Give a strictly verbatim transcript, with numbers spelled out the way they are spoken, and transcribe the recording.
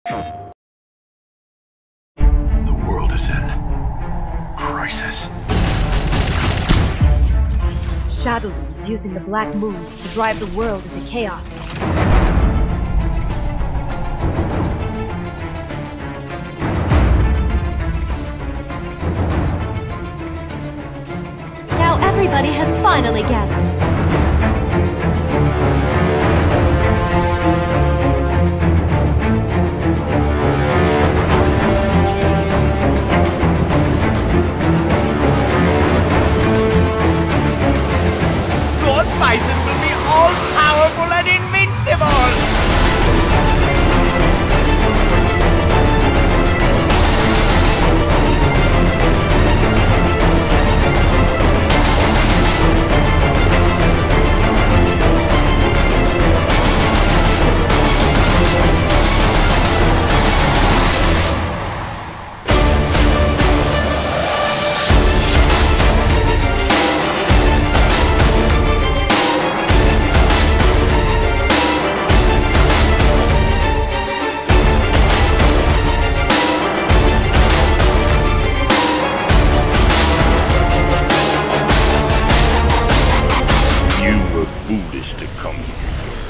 The world is in crisis. Shadowloo is using the Black Moons to drive the world into chaos. Now everybody has finally gathered. Lord Bison will be all-powerful and invincible! You were foolish to come here.